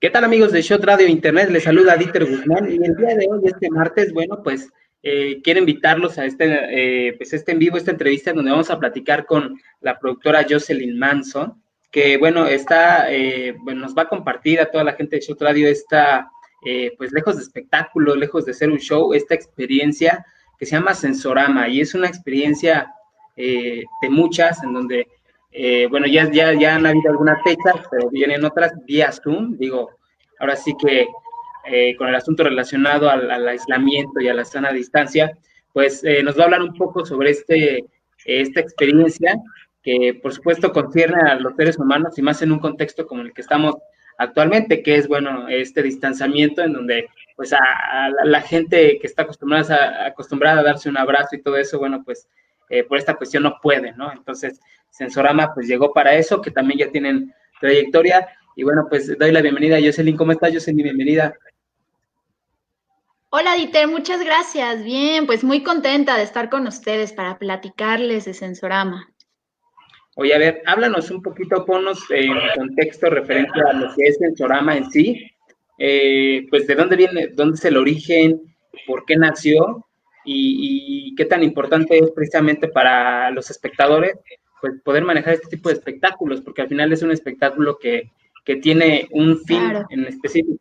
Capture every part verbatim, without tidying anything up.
¿Qué tal, amigos de Shot Radio Internet? Les saluda Dieter Guzmán y el día de hoy, este martes, bueno, pues eh, quiero invitarlos a este, eh, pues este en vivo, esta entrevista donde vamos a platicar con la productora Jocelyn Manson, que bueno, está, eh, bueno, nos va a compartir a toda la gente de Shot Radio esta, eh, pues lejos de espectáculo, lejos de ser un show, esta experiencia que se llama Sensorama y es una experiencia eh, de muchas en donde Eh, bueno, ya, ya, ya han habido algunas fechas, pero vienen otras vía Zoom, digo, ahora sí que eh, con el asunto relacionado al, al, aislamiento y a la sana distancia, pues eh, nos va a hablar un poco sobre este, esta experiencia que por supuesto concierne a los seres humanos y más en un contexto como el que estamos actualmente, que es, bueno, este distanciamiento en donde pues a, a la, la gente que está acostumbrada a, acostumbrada a darse un abrazo y todo eso, bueno, pues eh, por esta cuestión no puede, ¿no? Entonces, Sensorama pues llegó para eso, que también ya tienen trayectoria, y bueno, pues doy la bienvenida a Jocelyn. ¿Cómo estás, Jocelyn? Bienvenida. Hola, Dieter, muchas gracias. Bien, pues muy contenta de estar con ustedes para platicarles de Sensorama. Oye, a ver, háblanos un poquito, ponnos en contexto referente a lo que es Sensorama en sí, eh, pues de dónde viene, dónde es el origen, por qué nació y, y qué tan importante es precisamente para los espectadores, pues poder manejar este tipo de espectáculos, porque al final es un espectáculo que, que tiene un fin Claro. en específico.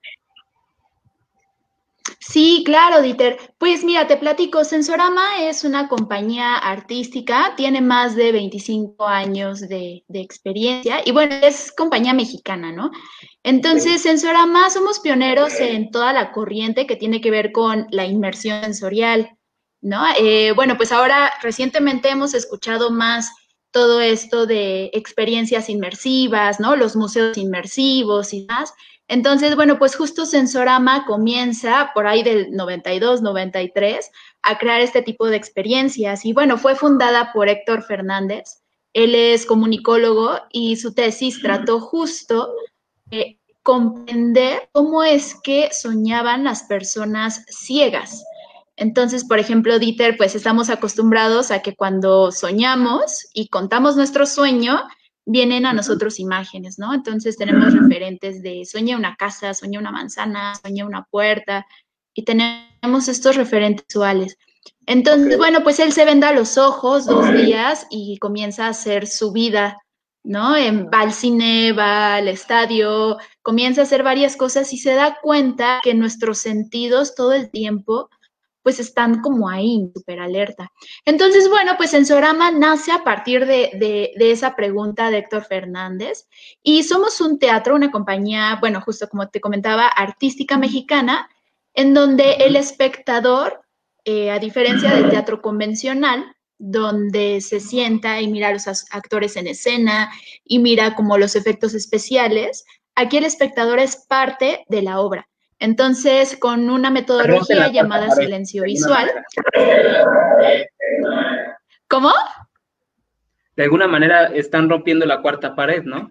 Sí, claro, Dieter. Pues mira, te platico, Sensorama es una compañía artística, tiene más de veinticinco años de, de experiencia y bueno, es compañía mexicana, ¿no? Entonces, Sensorama somos pioneros en toda la corriente que tiene que ver con la inmersión sensorial, ¿no? Eh, bueno, pues ahora recientemente hemos escuchado más todo esto de experiencias inmersivas, ¿no? Los museos inmersivos y más. Entonces, bueno, pues justo Sensorama comienza por ahí del noventa y dos, noventa y tres a crear este tipo de experiencias. Y bueno, fue fundada por Héctor Fernández. Él es comunicólogo y su tesis trató justo de comprender cómo es que soñaban las personas ciegas. Entonces, por ejemplo, Dieter, pues estamos acostumbrados a que cuando soñamos y contamos nuestro sueño, vienen a nosotros imágenes, ¿no? Entonces tenemos referentes de soñé una casa, soñé una manzana, soñé una puerta, y tenemos estos referentes visuales. Entonces, okay. Bueno, pues él se venda los ojos dos días y comienza a hacer su vida, ¿no? Va al cine, va al estadio, comienza a hacer varias cosas y se da cuenta que nuestros sentidos todo el tiempo pues están como ahí, súper alerta. Entonces, bueno, pues Sensorama nace a partir de, de, de esa pregunta de Héctor Fernández y somos un teatro, una compañía, bueno, justo como te comentaba, artística mexicana, en donde el espectador, eh, a diferencia del teatro convencional, donde se sienta y mira a los actores en escena y mira como los efectos especiales, aquí el espectador es parte de la obra. Entonces, con una metodología llamada silencio visual. ¿Cómo? De alguna manera están rompiendo la cuarta pared, ¿no?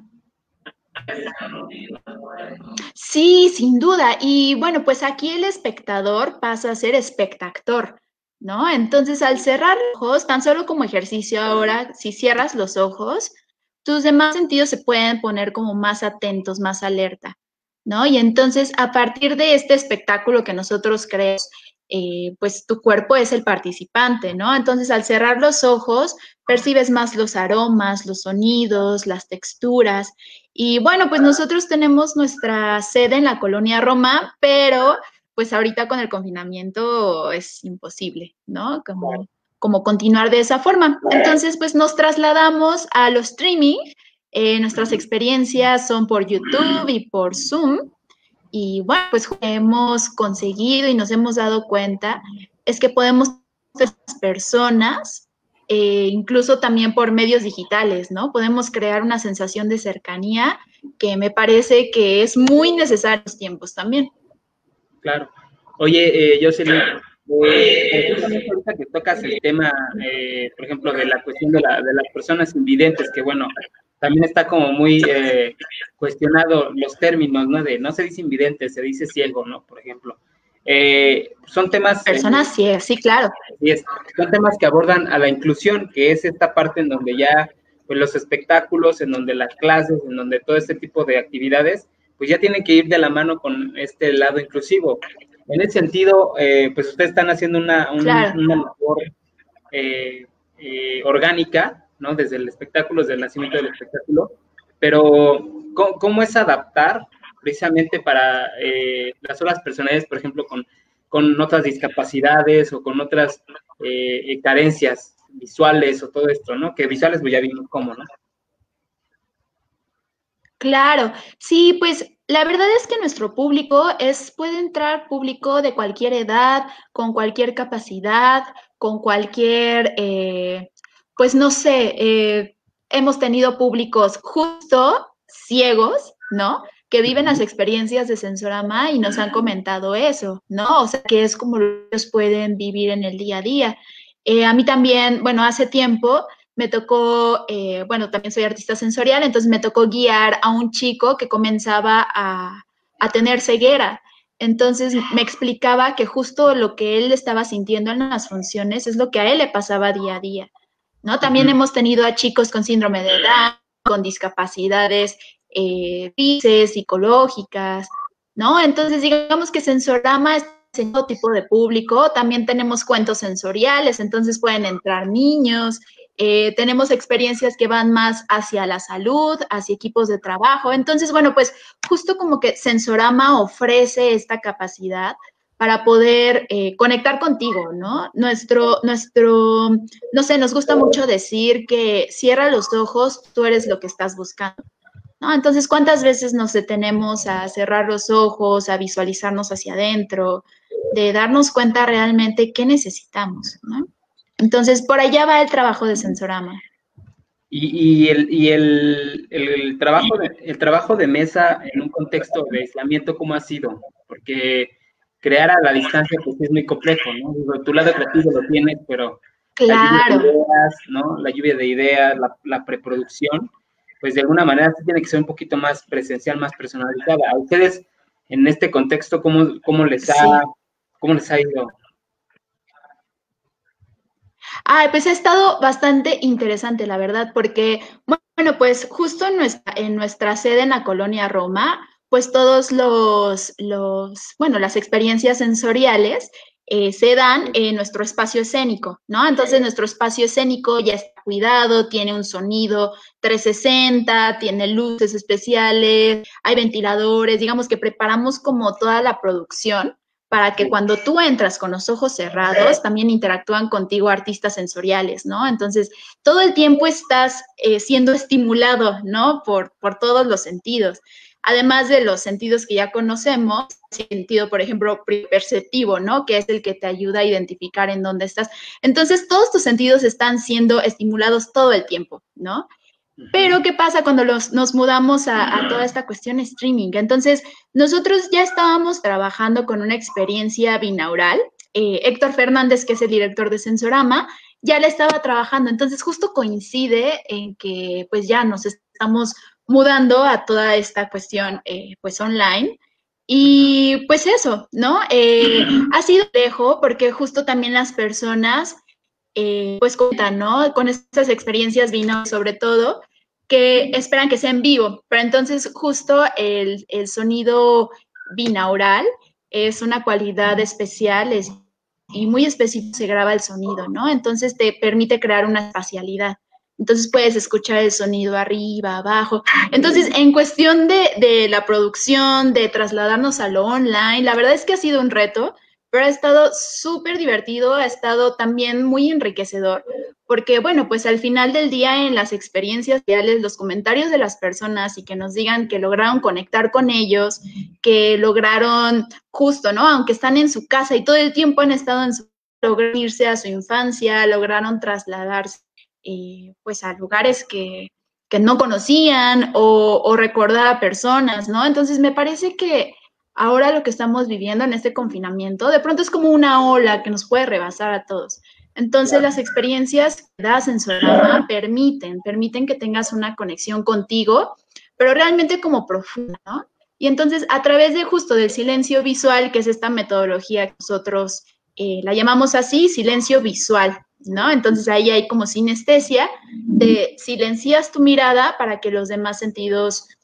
Sí, sin duda. Y bueno, pues aquí el espectador pasa a ser espectactor, ¿no? Entonces, al cerrar los ojos, tan solo como ejercicio ahora, si cierras los ojos, tus demás sentidos se pueden poner como más atentos, más alerta, ¿no? Y entonces, a partir de este espectáculo que nosotros creemos, eh, pues tu cuerpo es el participante, ¿no? Entonces, al cerrar los ojos, percibes más los aromas, los sonidos, las texturas. Y bueno, pues nosotros tenemos nuestra sede en la Colonia Roma, pero pues ahorita con el confinamiento es imposible, ¿no? Como, como continuar de esa forma. Entonces, pues nos trasladamos a los streaming. Eh, nuestras experiencias son por YouTube y por Zoom. Y bueno, pues hemos conseguido y nos hemos dado cuenta es que podemos ser personas, eh, incluso también por medios digitales, ¿no? Podemos crear una sensación de cercanía que me parece que es muy necesaria en los tiempos también. Claro. Oye, eh, Jocelyn, eh, precisamente ahorita que tocas el tema, eh, por ejemplo, de la cuestión de, la, de las personas invidentes, que bueno, también está como muy eh, cuestionado los términos, ¿no? De no se dice invidente, se dice ciego, ¿no? Por ejemplo. Eh, son temas... Personas eh, ciegas, sí, claro. Sí, es, son temas que abordan a la inclusión, que es esta parte en donde ya, pues los espectáculos, en donde las clases, en donde todo este tipo de actividades, pues ya tienen que ir de la mano con este lado inclusivo. En ese sentido, eh, pues ustedes están haciendo una, un, Claro. una labor eh, eh, orgánica, ¿no? Desde el espectáculo, desde el nacimiento del espectáculo, pero ¿cómo, cómo es adaptar precisamente para eh, las otras personalidades, por ejemplo, con, con otras discapacidades o con otras eh, carencias visuales o todo esto, ¿no? Que visuales pues ya vimos cómo, ¿no? Claro, sí, pues la verdad es que nuestro público es, puede entrar público de cualquier edad, con cualquier capacidad, con cualquier, eh, pues no sé, eh, hemos tenido públicos justo ciegos, ¿no? Que viven las experiencias de Sensorama y nos han comentado eso, ¿no? O sea, que es como ellos pueden vivir en el día a día. Eh, a mí también, bueno, hace tiempo me tocó, eh, bueno, también soy artista sensorial, entonces me tocó guiar a un chico que comenzaba a, a tener ceguera. Entonces me explicaba que justo lo que él estaba sintiendo en las funciones es lo que a él le pasaba día a día, ¿no? También Uh-huh. hemos tenido a chicos con síndrome de Down, con discapacidades eh, físicas, psicológicas, ¿no? Entonces digamos que Sensorama es en todo tipo de público. También tenemos cuentos sensoriales, entonces pueden entrar niños. Eh, tenemos experiencias que van más hacia la salud, hacia equipos de trabajo. Entonces, bueno, pues justo como que Sensorama ofrece esta capacidad para poder eh, conectar contigo, ¿no? Nuestro, nuestro, no sé, nos gusta mucho decir que cierra los ojos, tú eres lo que estás buscando, ¿no? Entonces, ¿cuántas veces nos detenemos a cerrar los ojos, a visualizarnos hacia adentro, de darnos cuenta realmente qué necesitamos, ¿no? Entonces, por allá va el trabajo de Sensorama. Y, y, el, y el, el, trabajo de, el trabajo de mesa en un contexto de aislamiento, ¿cómo ha sido? Porque crear a la distancia pues es muy complejo, ¿no? Digo, tu lado creativo lo tienes, pero la lluvia de Claro. ideas, ¿no? La lluvia de ideas, la, la preproducción, pues de alguna manera sí tiene que ser un poquito más presencial, más personalizada. A ustedes, en este contexto, ¿cómo, cómo les ha, Sí. cómo les ha ido? Ah, pues ha estado bastante interesante, la verdad, porque, bueno, pues justo en nuestra, en nuestra sede en la colonia Roma, pues todos los, los bueno, las experiencias sensoriales eh, se dan en nuestro espacio escénico, ¿no? Entonces nuestro espacio escénico ya está cuidado, tiene un sonido trescientos sesenta, tiene luces especiales, hay ventiladores, digamos que preparamos como toda la producción para que cuando tú entras con los ojos cerrados, también interactúan contigo artistas sensoriales, ¿no? Entonces, todo el tiempo estás eh, siendo estimulado, ¿no? Por, por todos los sentidos. Además de los sentidos que ya conocemos, sentido, por ejemplo, perceptivo, ¿no? Que es el que te ayuda a identificar en dónde estás. Entonces, todos tus sentidos están siendo estimulados todo el tiempo, ¿no? Pero, ¿qué pasa cuando los, nos mudamos a, a, toda esta cuestión streaming? Entonces, nosotros ya estábamos trabajando con una experiencia binaural. Eh, Héctor Fernández, que es el director de Sensorama, ya le estaba trabajando. Entonces, justo coincide en que, pues, ya nos estamos mudando a toda esta cuestión, eh, pues, online. Y, pues, eso, ¿no? Eh, ha sido lejos porque justo también las personas, eh, pues, cuentan, ¿no? Con estas experiencias binaurales, sobre todo, que esperan que sea en vivo, pero entonces justo el, el sonido binaural es una cualidad especial es, y muy específico se graba el sonido, ¿no? Entonces te permite crear una espacialidad. Entonces puedes escuchar el sonido arriba, abajo. Entonces, en cuestión de, de la producción, de trasladarnos a lo online, la verdad es que ha sido un reto, pero ha estado súper divertido, ha estado también muy enriquecedor, porque, bueno, pues al final del día en las experiencias reales, los comentarios de las personas y que nos digan que lograron conectar con ellos, que lograron justo, ¿no? Aunque están en su casa y todo el tiempo han estado en su, lograron irse a su infancia, lograron trasladarse eh, pues a lugares que, que no conocían o, o recordar a personas, ¿no? Entonces me parece que ahora lo que estamos viviendo en este confinamiento, de pronto es como una ola que nos puede rebasar a todos. Entonces, las experiencias que das en Sensorama permiten, permiten que tengas una conexión contigo, pero realmente como profunda, ¿no? Y entonces, a través de justo del silencio visual, que es esta metodología que nosotros eh, la llamamos así, silencio visual, ¿no? Entonces, ahí hay como sinestesia, de silencias tu mirada para que los demás sentidos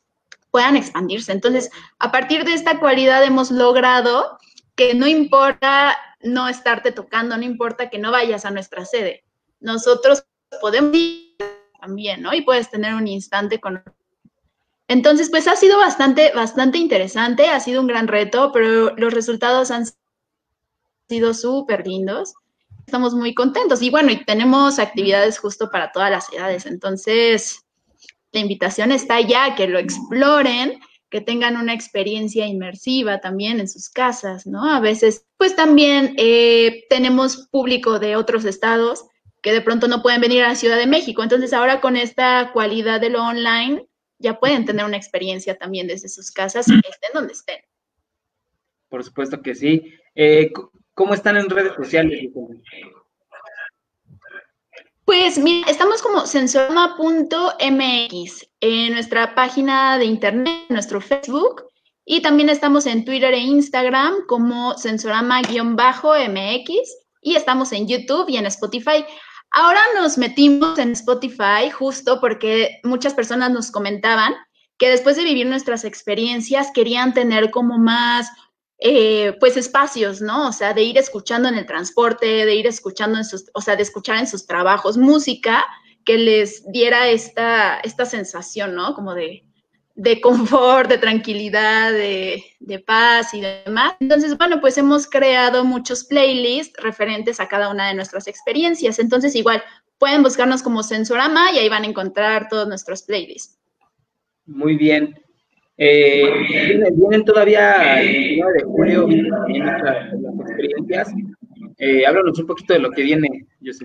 puedan expandirse. Entonces, a partir de esta cualidad hemos logrado que no importa no estarte tocando, no importa que no vayas a nuestra sede. Nosotros podemos ir también, ¿no? Y puedes tener un instante con... Entonces, pues ha sido bastante, bastante interesante, ha sido un gran reto, pero los resultados han sido súper lindos. Estamos muy contentos. Y bueno, y tenemos actividades justo para todas las edades. Entonces, la invitación está ya, que lo exploren, que tengan una experiencia inmersiva también en sus casas, ¿no? A veces, pues también eh, tenemos público de otros estados que de pronto no pueden venir a la Ciudad de México. Entonces, ahora con esta cualidad de lo online, ya pueden tener una experiencia también desde sus casas, estén donde estén. Por supuesto que sí. Eh, ¿Cómo están en redes sociales? Pues mira, estamos como sensorama punto m x en nuestra página de internet, en nuestro Facebook, y también estamos en Twitter e Instagram como sensorama-m x, y estamos en YouTube y en Spotify. Ahora nos metimos en Spotify justo porque muchas personas nos comentaban que después de vivir nuestras experiencias querían tener como más, eh, pues, espacios, ¿no? O sea, de ir escuchando en el transporte, de ir escuchando en sus, o sea, de escuchar en sus trabajos música que les diera esta, esta sensación, ¿no? Como de, de confort, de tranquilidad, de, de paz y demás. Entonces, bueno, pues hemos creado muchos playlists referentes a cada una de nuestras experiencias. Entonces, igual, pueden buscarnos como Sensorama y ahí van a encontrar todos nuestros playlists. Muy bien. Eh, vienen, vienen todavía el veintinueve de julio, vienen también las, las experiencias. Eh, háblanos un poquito de lo que viene, José.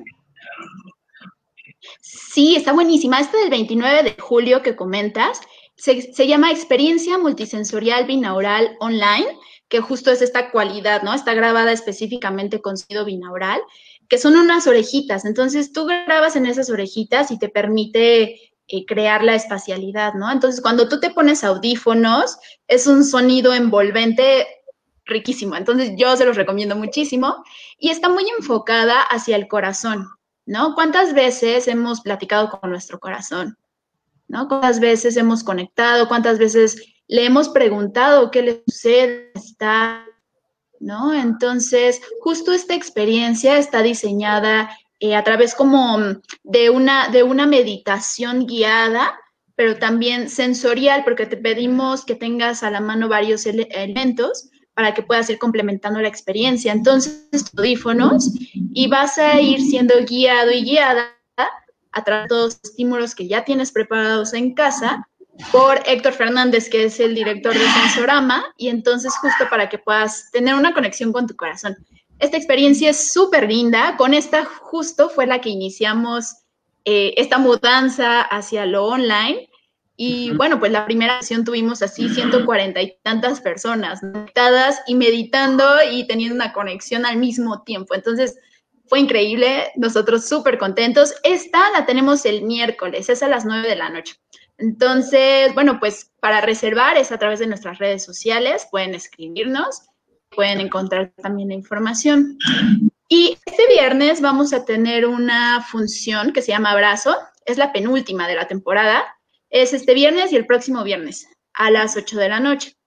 Sí, está buenísima. Esta del veintinueve de julio que comentas se, se llama Experiencia Multisensorial Binaural Online, que justo es esta cualidad, ¿no? Está grabada específicamente con sonido binaural, que son unas orejitas. Entonces, tú grabas en esas orejitas y te permite eh, crear la espacialidad, ¿no? Entonces, cuando tú te pones audífonos, es un sonido envolvente riquísimo. Entonces, yo se los recomiendo muchísimo. Y está muy enfocada hacia el corazón, ¿no? ¿Cuántas veces hemos platicado con nuestro corazón? ¿No? ¿Cuántas veces hemos conectado? ¿Cuántas veces le hemos preguntado qué le sucede? ¿Está? ¿No? Entonces, justo esta experiencia está diseñada eh, a través como de una, de una meditación guiada, pero también sensorial, porque te pedimos que tengas a la mano varios ele elementos para que puedas ir complementando la experiencia. Entonces, audífonos y vas a ir siendo guiado y guiada a través de todos los estímulos que ya tienes preparados en casa por Héctor Fernández, que es el director de Sensorama, y entonces justo para que puedas tener una conexión con tu corazón. Esta experiencia es súper linda. Con esta justo fue la que iniciamos eh, esta mudanza hacia lo online. Y bueno, pues la primera sesión tuvimos así ciento cuarenta y tantas personas conectadas y meditando y teniendo una conexión al mismo tiempo. Entonces, fue increíble, nosotros súper contentos. Esta la tenemos el miércoles, es a las nueve de la noche. Entonces, bueno, pues para reservar es a través de nuestras redes sociales, pueden escribirnos, pueden encontrar también la información. Y este viernes vamos a tener una función que se llama Abrazo, es la penúltima de la temporada. Es este viernes y el próximo viernes a las ocho de la noche.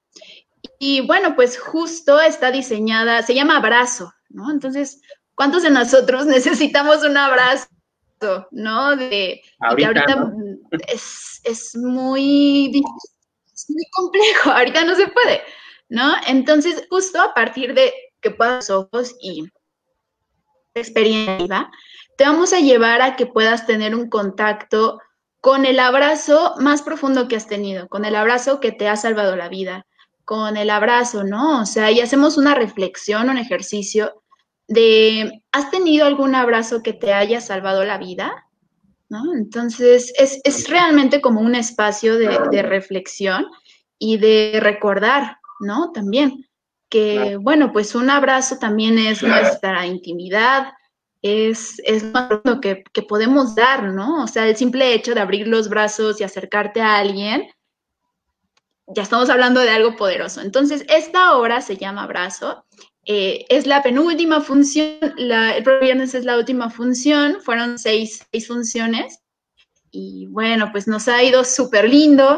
Y bueno, pues justo está diseñada, se llama Abrazo, ¿no? Entonces, ¿cuántos de nosotros necesitamos un abrazo, ¿no? De, ahorita, que ahorita ¿no? es, es, muy, es muy complejo, ahorita no se puede, ¿no? Entonces, justo a partir de que puedas los ojos y experiencia, te vamos a llevar a que puedas tener un contacto con el abrazo más profundo que has tenido, con el abrazo que te ha salvado la vida, con el abrazo, ¿no? O sea, y hacemos una reflexión, un ejercicio de, ¿has tenido algún abrazo que te haya salvado la vida? ¿No? Entonces, es, es realmente como un espacio de, de reflexión y de recordar, ¿no? También que, bueno, pues un abrazo también es nuestra intimidad, es, es lo que, que podemos dar, ¿no? O sea, el simple hecho de abrir los brazos y acercarte a alguien, ya estamos hablando de algo poderoso. Entonces, esta hora se llama abrazo, eh, es la penúltima función, la, el próximo viernes es la última función, fueron seis, seis funciones, y bueno, pues nos ha ido súper lindo.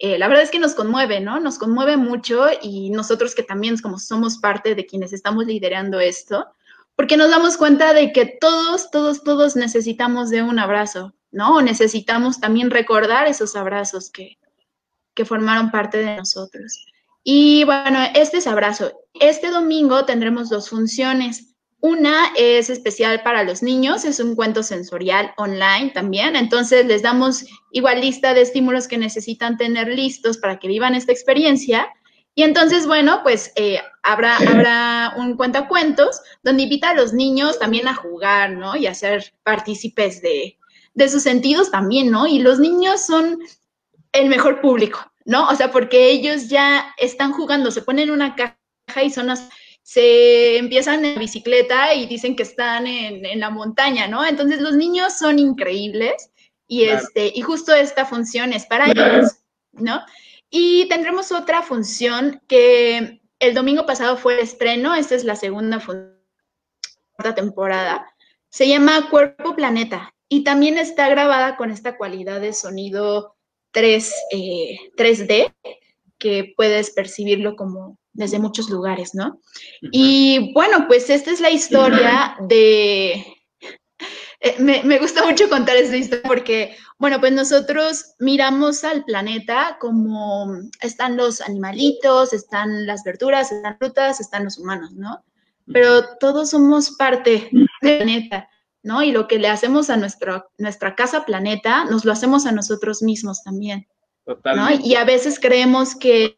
eh, la verdad es que nos conmueve, ¿no? Nos conmueve mucho y nosotros que también como somos parte de quienes estamos liderando esto, porque nos damos cuenta de que todos, todos, todos necesitamos de un abrazo, ¿no? Necesitamos también recordar esos abrazos que, que formaron parte de nosotros. Y bueno, este es abrazo. Este domingo tendremos dos funciones. Una es especial para los niños, es un cuento sensorial online también, entonces les damos igual lista de estímulos que necesitan tener listos para que vivan esta experiencia. Y entonces, bueno, pues eh, habrá, habrá un cuentacuentos donde invita a los niños también a jugar, ¿no? Y a ser partícipes de, de sus sentidos también, ¿no? Y los niños son el mejor público, ¿no? O sea, porque ellos ya están jugando, se ponen una caja y son las... se empiezan en bicicleta y dicen que están en, en la montaña, ¿no? Entonces los niños son increíbles y, claro. este, y justo esta función es para ellos, ¿no? Y tendremos otra función que el domingo pasado fue el estreno, esta es la segunda función de la temporada, se llama Cuerpo Planeta y también está grabada con esta cualidad de sonido tres, eh, tres D, que puedes percibirlo como desde muchos lugares, ¿no? Uh-huh. Y bueno, pues esta es la historia de... Eh, me, me gusta mucho contar esta historia porque, bueno, pues nosotros miramos al planeta como están los animalitos, están las verduras, están frutas, están los humanos, ¿no? Pero todos somos parte del planeta, ¿no? Y lo que le hacemos a nuestro, nuestra casa planeta, nos lo hacemos a nosotros mismos también, ¿no? Y a veces creemos que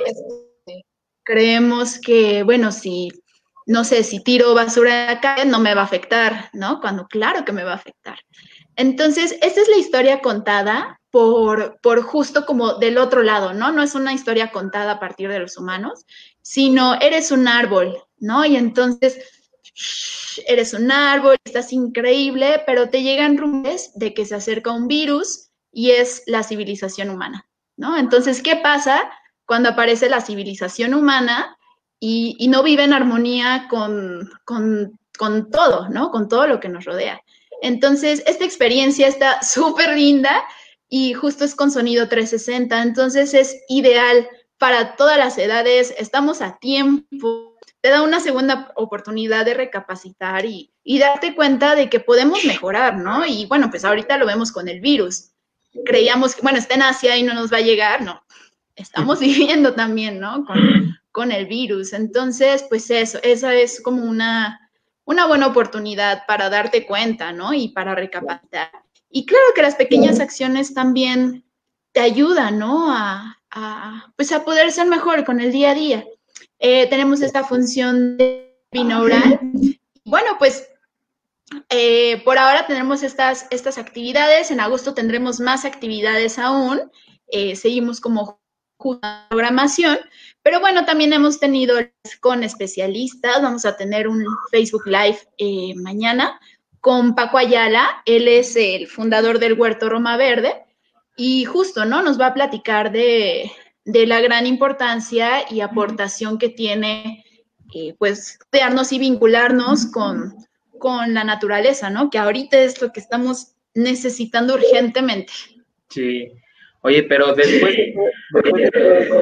creemos que, bueno, si, no sé, si tiro basura en la calle no me va a afectar, ¿no? Cuando claro que me va a afectar. Entonces, esta es la historia contada por, por justo como del otro lado, ¿no? No es una historia contada a partir de los humanos, sino eres un árbol, ¿no? Y entonces, shh, eres un árbol, estás increíble, pero te llegan rumores de que se acerca un virus y es la civilización humana, ¿no? Entonces, ¿qué pasa cuando aparece la civilización humana y, y no vive en armonía con, con, con todo, ¿no? Con todo lo que nos rodea. Entonces, esta experiencia está súper linda y justo es con sonido trescientos sesenta, entonces es ideal para todas las edades, estamos a tiempo, te da una segunda oportunidad de recapacitar y, y darte cuenta de que podemos mejorar, ¿no? Y bueno, pues ahorita lo vemos con el virus. Creíamos que, bueno, está en Asia y no nos va a llegar, no. Estamos viviendo también, ¿no? Con, con el virus. Entonces, pues eso, esa es como una, una buena oportunidad para darte cuenta, ¿no? Y para recapacitar. Y claro que las pequeñas acciones también te ayudan, ¿no? A, a, pues a poder ser mejor con el día a día. Eh, tenemos esta función de binaural. Bueno, pues eh, por ahora tenemos estas, estas actividades. En agosto tendremos más actividades aún. Eh, seguimos como programación, pero bueno, también hemos tenido con especialistas, vamos a tener un Facebook Live eh, mañana con Paco Ayala, él es el fundador del Huerto Roma Verde y justo, ¿no? Nos va a platicar de, de la gran importancia y aportación que tiene, eh, pues, crearnos y vincularnos con, con la naturaleza, ¿no? Que ahorita es lo que estamos necesitando urgentemente. Sí. Oye, pero después, después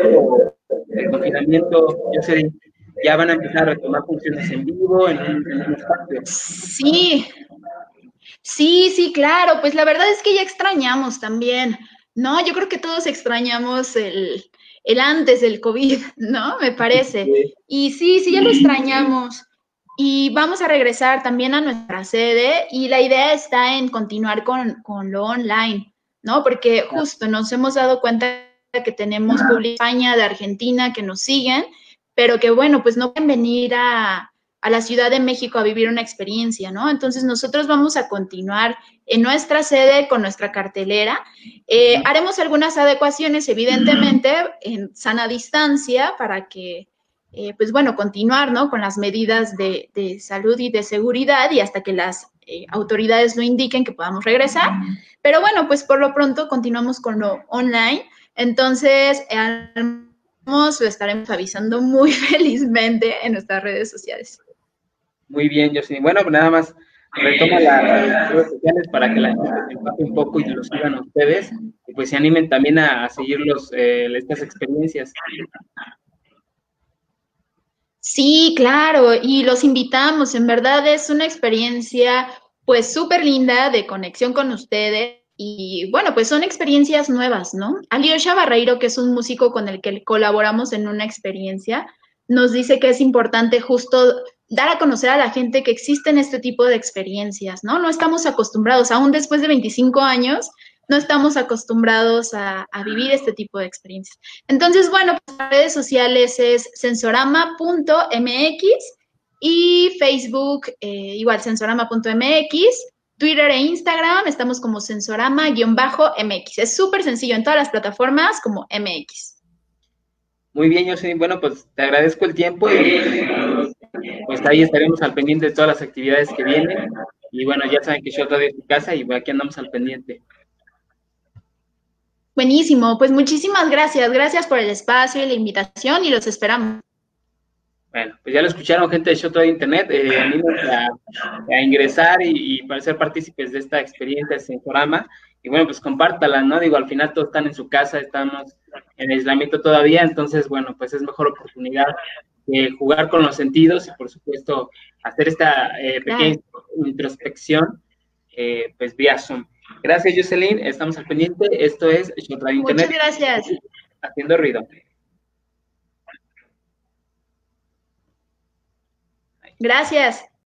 del confinamiento, yo sé, ya van a empezar a retomar funciones en vivo, en un, en un espacio. Sí, sí, sí, claro, pues la verdad es que ya extrañamos también, ¿no? Yo creo que todos extrañamos el, el antes del COVID, ¿no? Me parece. Sí. Y sí, sí, ya lo extrañamos. Y vamos a regresar también a nuestra sede y la idea está en continuar con, con lo online, ¿no? Porque justo nos hemos dado cuenta que tenemos público de España, de Argentina, que nos siguen, pero que, bueno, pues no pueden venir a, a la Ciudad de México a vivir una experiencia, ¿no? Entonces nosotros vamos a continuar en nuestra sede con nuestra cartelera. Eh, haremos algunas adecuaciones, evidentemente, en sana distancia para que, eh, pues bueno, continuar, ¿no? Con las medidas de, de salud y de seguridad y hasta que las eh, autoridades lo indiquen que podamos regresar. Pero bueno, pues por lo pronto continuamos con lo online. Entonces, lo estaremos avisando muy felizmente en nuestras redes sociales. Muy bien, Jocelyn. Bueno, pues nada más retoma las redes sociales para que la gente se empape un poco y los sigan a ustedes y pues se animen también a, a seguir los, eh, estas experiencias. Sí, claro, y los invitamos, en verdad es una experiencia pues súper linda de conexión con ustedes y bueno, pues son experiencias nuevas, ¿no? Alyosha Barreiro, que es un músico con el que colaboramos en una experiencia, nos dice que es importante justo dar a conocer a la gente que existen este tipo de experiencias, ¿no? No estamos acostumbrados, aún después de veinticinco años, no estamos acostumbrados a, a vivir este tipo de experiencias. Entonces, bueno, pues las redes sociales es sensorama punto m x y Facebook eh, igual sensorama punto m x, Twitter e Instagram estamos como sensorama-m x. Es súper sencillo en todas las plataformas como M X. Muy bien, Jocelyn. Bueno, pues te agradezco el tiempo y pues ahí estaremos al pendiente de todas las actividades que vienen. Y bueno, ya saben que yo todavía estoy en casa y aquí andamos al pendiente. Buenísimo, pues muchísimas gracias. Gracias por el espacio y la invitación y los esperamos. Bueno, pues ya lo escucharon, gente de Show Todo Internet. Eh, anímense a, a ingresar y, y para ser partícipes de esta experiencia de Sensorama. Y bueno, pues compártala, ¿no? Digo, al final todos están en su casa, estamos en aislamiento todavía, entonces, bueno, pues es mejor oportunidad de jugar con los sentidos y, por supuesto, hacer esta eh, pequeña claro. introspección, eh, pues vía Zoom. Gracias, Jocelyn. Estamos al pendiente. Esto es Show Todo Internet. Muchas gracias. Haciendo ruido. Gracias.